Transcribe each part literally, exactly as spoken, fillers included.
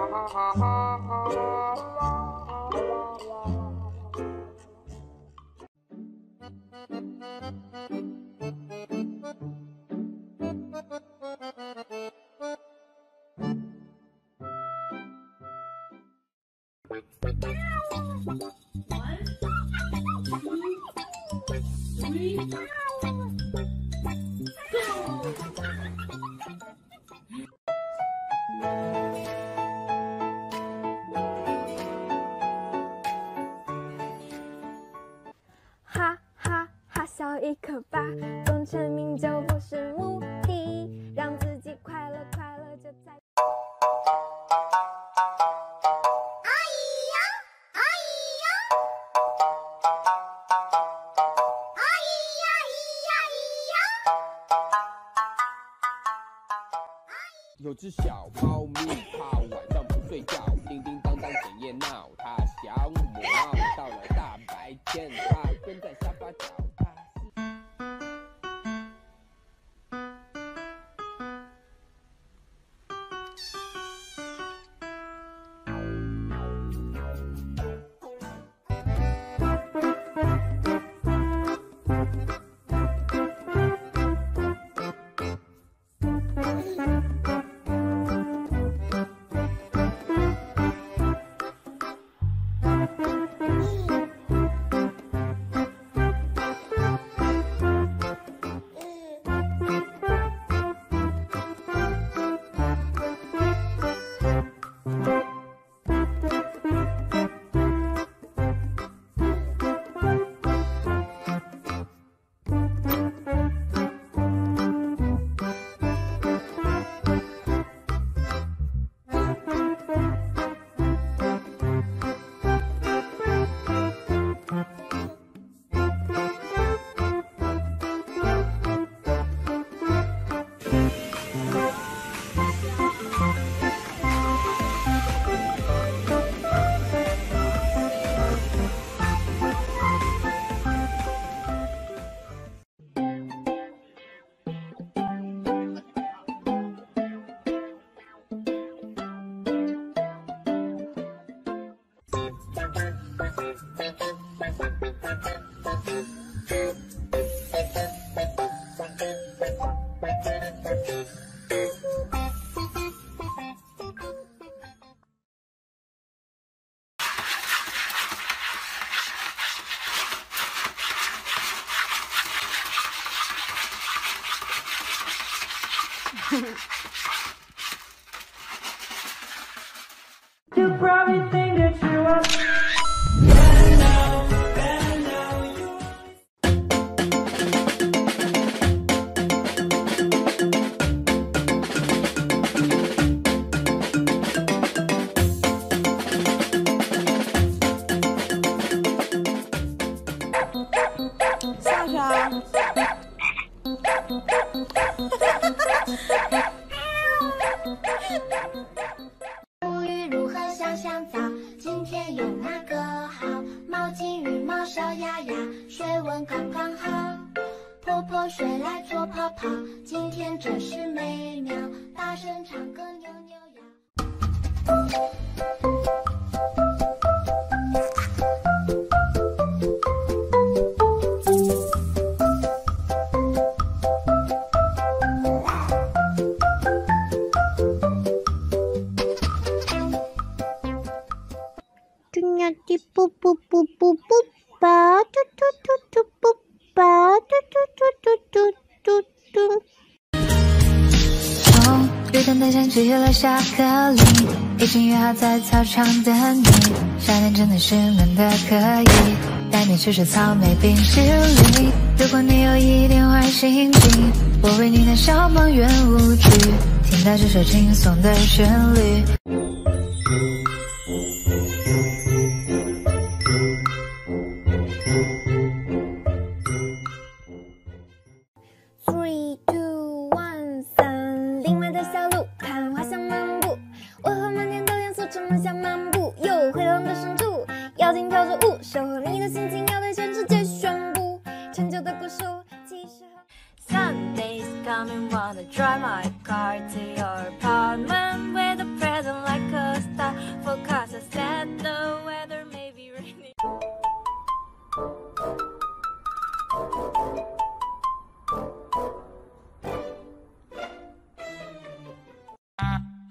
哈哈哈，笑一个吧，功成名就不是目的，让自己快乐快乐就在。哎呀，哎呀，哎呀呀呀！ 有只小猫咪，它晚上不睡觉，叮叮当当整夜闹，它想母猫。到了大白天，它蹲在沙发角，它 You probably think that you are. Sasha. 无语如何想象早？今天有哪个好？毛巾、羽毛、小鸭鸭，水温刚刚好。泼泼水来做泡泡，今天真是美妙。大声唱歌扭扭腰。 滴不不不不不吧，嘟嘟嘟嘟不吧，嘟嘟嘟嘟嘟嘟嘟。 哦，雨天的像聚了下课铃，已经约好在操场等你。夏天真的是闷的可以，带你吃吃草莓冰淇淋。如果你有一点坏心情，我为你弹小邦圆舞曲，听到这首轻松的旋律。 Three, two, one， 三，另外的小路，看花香漫步，为何满天都元素充满像漫步？又回廊的深处，妖精跳着舞，守候你的心情，要对全世界宣布，成就的故事其实很。 Sunday's coming, wanna drive my car to your apartment with a present like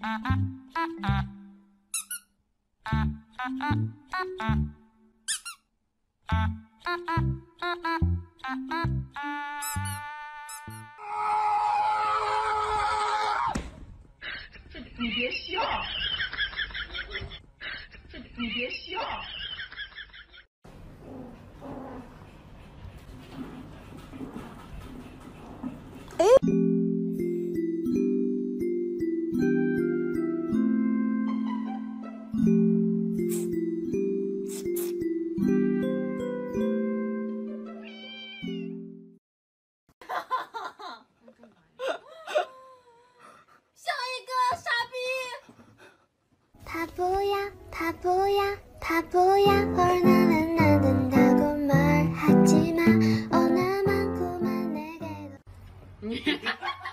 你别笑，这你别笑。 他不要，他不要，他不要얼나나나는 다고 말하지마 어나만큼만 내게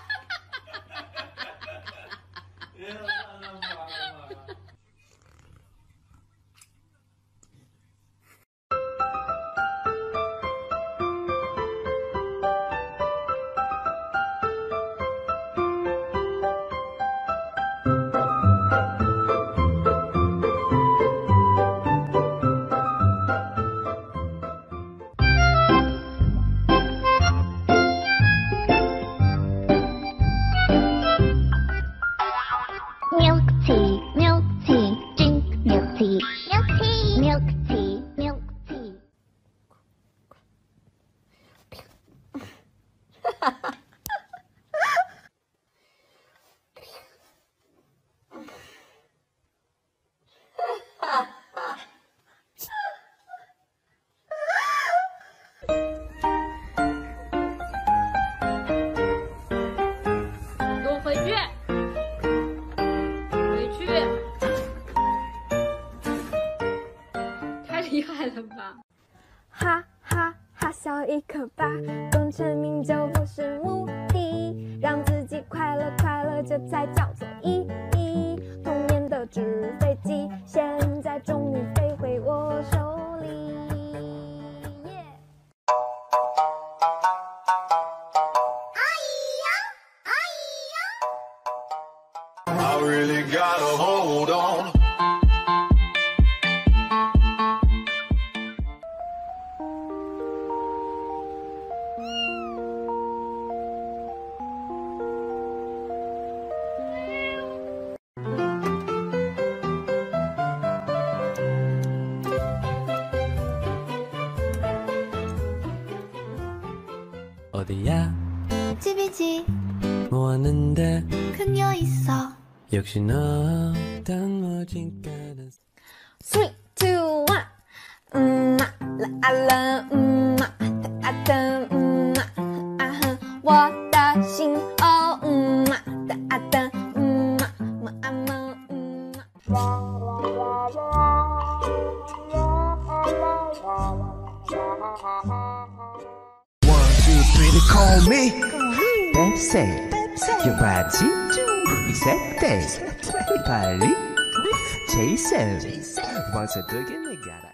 Milk tea, milk tea, drink milk tea, milk tea, milk tea, milk tea. 给我回去。厉害了吧！ 哈哈哈，笑一颗吧，功成名就不是目的，让自己快乐快乐，这才叫做意义。童年的纸飞机，现在终于飞回我手里。Yeah! 哎呀，哎呀 I really gotta hold on. 어디야? 집이지. 뭐 하는데? 그녀 있어. 역시 너 단무진가는 Three, two, one. 嗯嘛，啦啦，嗯嘛，哒哒，嗯嘛，啊哼，我的心哦，嗯嘛，哒哒，嗯嘛，么啊么，嗯嘛。 One, two, three, they call me Pepsi. Your body, 이셋대, 빨리, Jason. Once again, they got